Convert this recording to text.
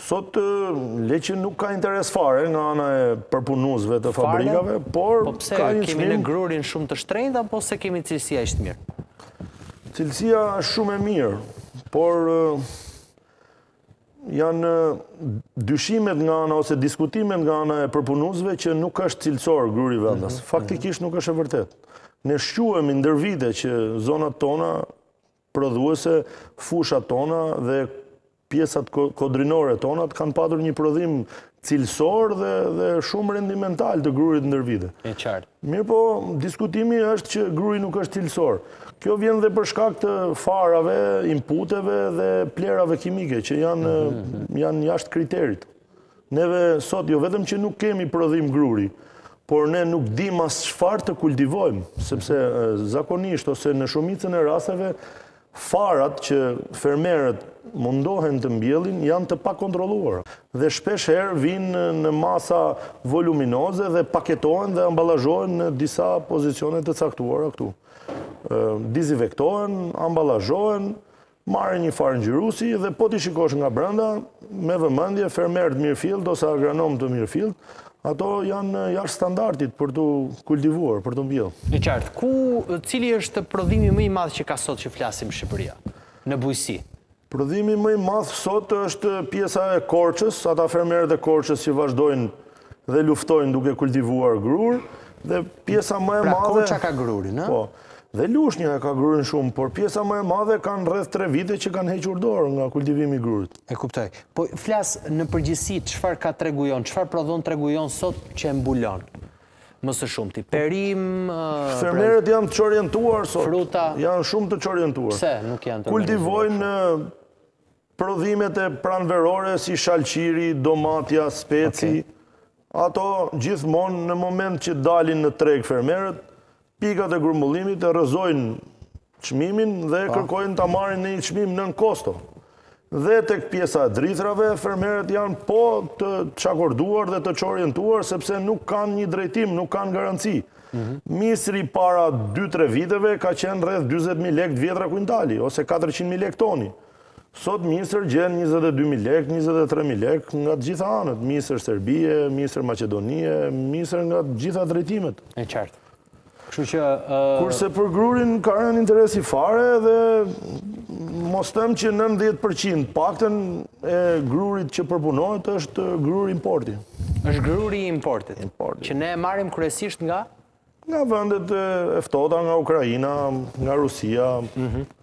Sot leqi nuk ka interes fare nga ana e përpunuesve të fabrikave, por Po pse ka një kemi në çmim. grurin shumë të shtrenjtë apo se kemi cilësia ishte mirë? Cilësia është shumë e mirë, por janë dyshimet nga ana ose diskutimet nga ana e përpunuesve që nuk është cilësor gruri vendas. Faktikisht nuk është e vërtet. Ne shquhemi ndër vite që zonat tona prodhuese, fushat tona dhe pjesat kodrinore tonat kanë patur një prodhim cilësor dhe shumë rendimental të grurit ndër vite. E qartë. Mirë po, diskutimi është që gruri nuk është cilësor. Kjo vjen dhe për shkak të farave, inputeve dhe plerave kimike që janë jashtë kriterit. Neve sot jo vetëm që nuk kemi prodhim gruri, por ne nuk dim as çfarë të kultivojmë, sepse zakonisht ose në shumicën e rasteve farat që fermerët mundohen të mbjellin janë të pakontrolluara dhe shpesh herë vinë në masa voluminoze dhe paketohen dhe amballazhohen në disa pozicione të caktuara këtu. Dizinfektohen, amballazhohen, marrin një farë ngjyruesi dhe po ti shikosh nga brenda me vëmendje fermerët mirëfillt ose agronom të mirëfillt, ato janë jashtë standardit për të kultivuar, për të mbjellë. E qartë, cili është prodhimi më i madh që ka sot që flasim Shqipëria në bujqësi? Prodhimi më i madh sot është pjesa e Korçës, ata fermerët e Korçës që vazhdojnë dhe luftojnë duke kultivuar grur, dhe pjesa më e madhe... Pra Korça ka grurin, a? Po, dhe Lushnja ka grurin shumë, por pjesa më e madhe kanë rreth 3 vite që kanë hequr dorë nga kultivimi i grurit. E kuptoj. Po flas në përgjithësi çfarë ka tregujon, çfarë prodhon tregujon sot që e mbulon? Më së shumti, perim... Fermerët janë të çorientuar sot. Fruta. Janë shumë të çorientuar. Pse nuk janë të kultivojnë prodhimet e pranverore si shalqiri, domatja, speci. Ato gjithmonë në moment që dalin në treg fermerët, pikat e grumbullimit e rrëzojnë çmimin dhe kërkojnë ta marrin në një çmim nën kosto. Dhe tek pjesa e drithrave, fermerët janë po të çakorduar dhe të çorientuar sepse nuk kanë një drejtim, nuk kanë garanci. Misri para 2-3 viteve ka qenë rreth 40.000 lekë vjetra kuintali, ose 400.000 lekë toni. Sot misër gjen 22.000 lekë, 23.000 lekë nga të gjitha anët. Misër Serbie, misër Maqedonie, misër nga të gjitha drejtimet. E qartë. Kështu që... Kurse për grurin ka rënë interesi fare dhe mos them që 90% paktën e grurit që përpunohet është gruri importi. Është gruri i importit, që ne marrim kryesisht nga? Nga vendet e ftohta, nga Ukraina, nga Rusia.